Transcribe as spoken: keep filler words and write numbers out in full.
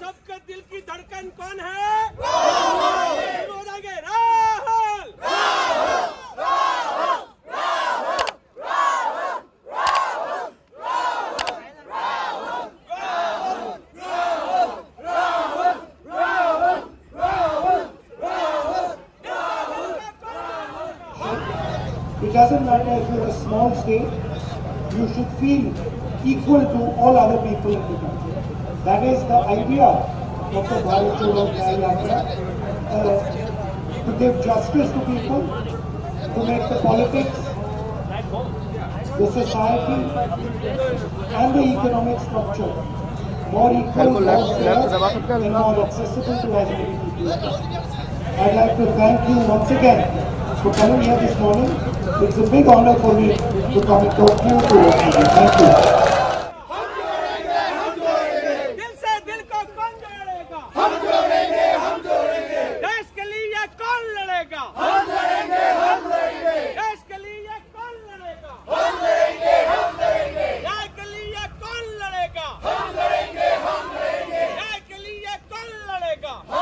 सबके दिल की धड़कन कौन है? Rahul. Rahul It doesn't matter if you're a small state, you should feel equal to all other people in the country. That is the idea of the Bharat Jodo Nyaya Yatra, uh, to give justice to people, to make the politics, the society and the economic structure more equal, more fair and more accessible to as many people as possible. I'd like to thank you once again for coming here this morning. It's a big honor for me to come and talk to you. Thank you. हम जोड़ेंगे, हम जोड़ेंगे। दिल से दिल को कौन जोड़ेगा? हम जोड़ेंगे, हम जोड़ेंगे। देश के लिए कौन लड़ेगा? हम लड़ेंगे, हम लड़ेंगे। देश के लिए कौन लड़ेगा? हम लड़ेंगे, हम लड़ेंगे। न्याय के लिए कौन लड़ेगा? हम लड़ेंगे, हम लड़ेंगे। न्याय के लिए कौन लड़ेगा?